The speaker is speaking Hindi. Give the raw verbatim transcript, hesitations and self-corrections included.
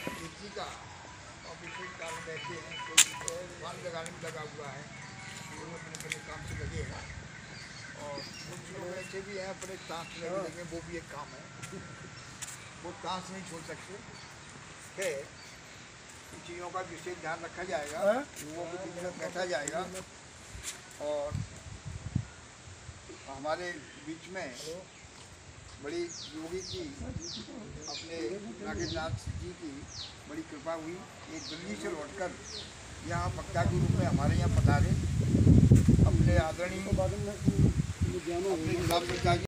कृषि का ऑफिशियल काम बैठे हैं, कोई फल लगाने में लगा हुआ है, वो अपने अपने काम से लगे हैं। और कुछ लोग ऐसे भी हैं अपने ताश लगे लगे, वो भी एक काम है, वो ताश नहीं छोड़ सकते है। इन चीज़ों का विशेष ध्यान रखा जाएगा, लोगों के बीच में बैठा जाएगा। और हमारे बीच में बड़ी योगी की अपने नागेंद्रनाथ जी की बड़ी कृपा हुई, एक दिल्ली से लौटकर यहाँ वक्ता के रूप में हमारे यहाँ पधारे। अपने आदरणीय अपने गुलाब